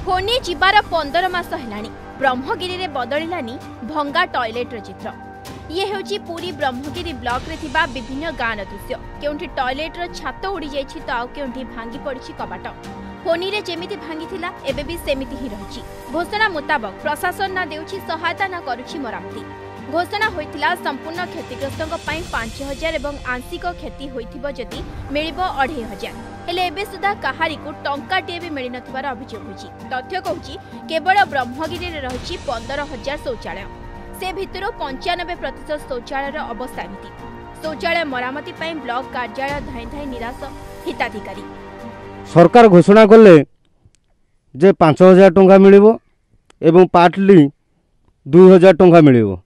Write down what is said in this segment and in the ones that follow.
फोनी जीवार 15 मास हेलानी ब्रह्मगिरी रे बदलिलानी भंगा टॉयलेट चित्र। ये हेउची पूरी ब्रह्मगिरी ब्लॉक रे थिबा विभिन्न गाँव दृश्य। केउंठी टॉयलेट रो छात उड़ी जाइछि तो आउ केउंठी भांगी पड़िछि कबाट। फोनी रे जेमिति भांगी थिला एबे भी सेमिति ही रहिछि। घोषणा मुताबक प्रशासन ना देउछि सहायता ना करूछि मरामती। घोषणा होइतिला संपूर्ण क्षतिग्रस्तों पई 5000 एवं आंशिक क्षति होइथिबो जदि मिलिबो 2500। हेले एबे सुधा कहारी को टंकाटिए भी मिल नथिबार अभियोग होइछि। तथ्य कहूछि केवल ब्रह्मगिरी रे रहिछि 15000 शौचालय। से भितरो 95% शौचालयर अवस्था एमिति। शौचालय मरामती पई ब्लॉक कार्यालय धाई धाई निराश हिताधिकारी। सरकार घोषणा कले जे 5000 टंका मिलिबो एवं पार्टली 2000 टंका मिलिबो।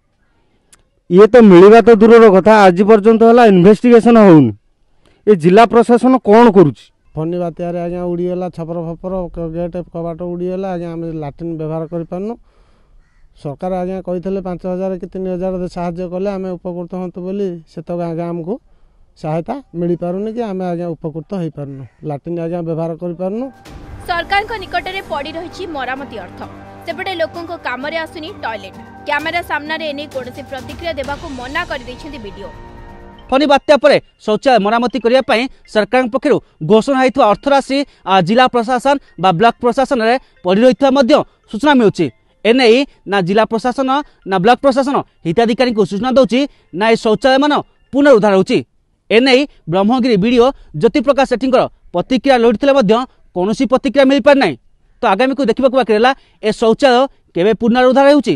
ये तो मिलवा तो दूर कथा आज पर्यंत है इन्वेस्टिगेशन होउन। ये जिला प्रशासन कौन करुछि? फनी बात्यार आज्ञा उड़ीगला छपर फपर गेट कबाट उड़ीगला आज्ञा आम लाट्रिन व्यवहार करूँ। सरकार आज्ञा कही 5000 कि 3000 साहाय्य कले आम उपकृत हूँ बोली से आज्ञा आमको सहायता मिल पारुनी कि आम आज्ञा उपकृत हो पारुनु। लाट्रिन आज्ञा व्यवहार करूँ। सरकार को निकट में पड़ी रही मरामती अर्थ सेपटे लोकों को काम रे आसुनी टॉयलेट। कैमेरा सामना रे एने कोनोसी प्रतिक्रिया देबाको मना कर दैछन्ती वीडियो। फनी बात्या परे शौचालय मरामती करिया पई सरकार पक्षरु घोषणा होइथवा अर्थराशि जिला प्रशासन बा ब्लॉक प्रशासन रे पड़ी रहिथवा मध्ये सूचना मिलुछि। एने ना जिला प्रशासन ना ब्लॉक प्रशासन हिताधिकारी को सूचना दउछि ना ए शौचालय मान पुनरुद्धार होछि। एने ब्रह्मगिरी वीडियो ज्योति प्रकाश सेठींकर प्रतिक्रिया लोडिथिले मध्ये कोनोसी प्रतिक्रिया मिल पार नै। तो आगामी को देखा बाकी रहा ए शौचालय केबे पुनरुद्धार होउछि।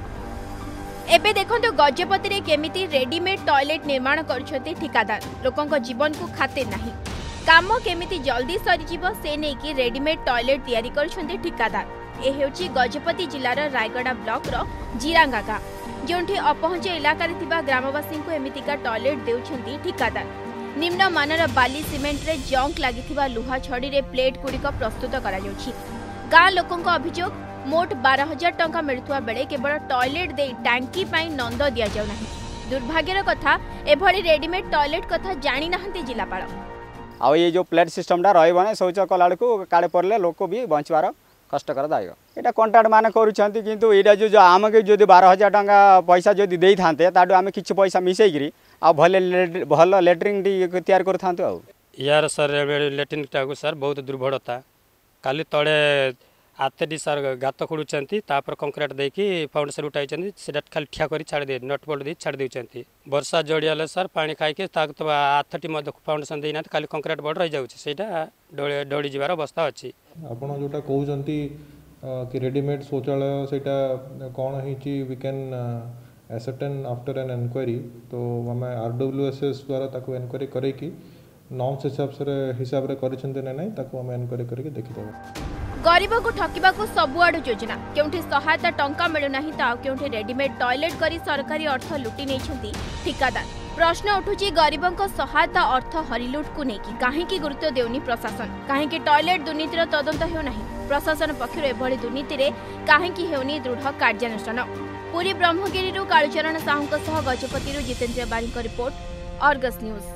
एबे देखंतु गजपति रे केमिति रेडीमेड टॉयलेट निर्माण करछथि ठिकादार। लोकों को जीवन को खातिर नाही। काम केमिति जल्दी सरी जीव से नै कि रेडीमेड टॉयलेट तयारी करछथि ठिकादार। ए हेउछि गजपति जिल्लार रायगड़ा ब्लॉक रो जिरांगा गाँ जोंठी अपहंच इलाका रे थिबा ग्रामवासी को एमितिका टॉयलेट देउछथि ठिकादार। निम्न मानर बाली सिमेंट रे जंक लागिथिबा लुहा छड़ी रे प्लेट गुड़िक प्रस्तुत करा जाउछि। गाँ लोकों अभियोग मोट 12000 टंका मिलुवा बेले केवल टॉयलेट दे टांकी पाई नंद दिया जाउ नाही। दुर्भाग्यर कथा एभली रेडीमेड टॉयलेट कथा जानी नाहंती जिलापाल। आ ये जो प्लेट सिस्टमटा रहबने शौच कला को काड़े पड़ले लोक भी बंचवार कष्टकर दायक। एटा कॉन्ट्रैक्ट माने करूछंती किंतु एटा जो आमके जो 12000 टंका पैसा जदि देई थांते ताडू आमे किछ पैसा मिसेगिरी आ भल लेटरिंग टी तैयार कर थांतो। आ यार सर लेट्रिन टाको सर बहुत दुर्घटता काली तले आते सर गात खोलुंट कंक्रीट देकी फाउंडेसन उठाई खाली ठिया कर छाड़ दे नट बोल्ट दे छाड़ देउछंती। वर्षा जोड़ियाले सर पानी खाइके आठटी फाउंडेसन देना खाली कंक्रीट बोर्ड रही जाऊँगा डोड़ी जीवार अवस्था अच्छी। आपड़ जोटा कहते कि रेडीमेड शौचालय से कौन we can ascertain after an enquiry. तो आम RWSS द्वारा एनक्वारी करके नॉर्म्स हिसाब से कर एनक्वारी करके देखीदेव। गरीब को ठकिबा को सबुआड़ योजना केउठी सहायता टंका मिलु नाही ता केउठी रेडीमेड टॉयलेट करी सरकारी अर्थ लुटी नेछंती ठिकादार। प्रश्न उठुची गरीबों को सहायता अर्थ हरिलुट को नेकी काहेकि गुरुत्व देउनी प्रशासन। काहेकि टॉयलेट दुर्नीतिर तदंत हेउ नाही। प्रशासन पक्षर एभली दुर्नीति रे काहेकि हेउनी दृढ़ कार्यानुष्ठान। पूरी ब्रह्मगिरी कालचरण साहू गजपति जितेन्द्र बारी रिपोर्ट, अर्गस न्यूज।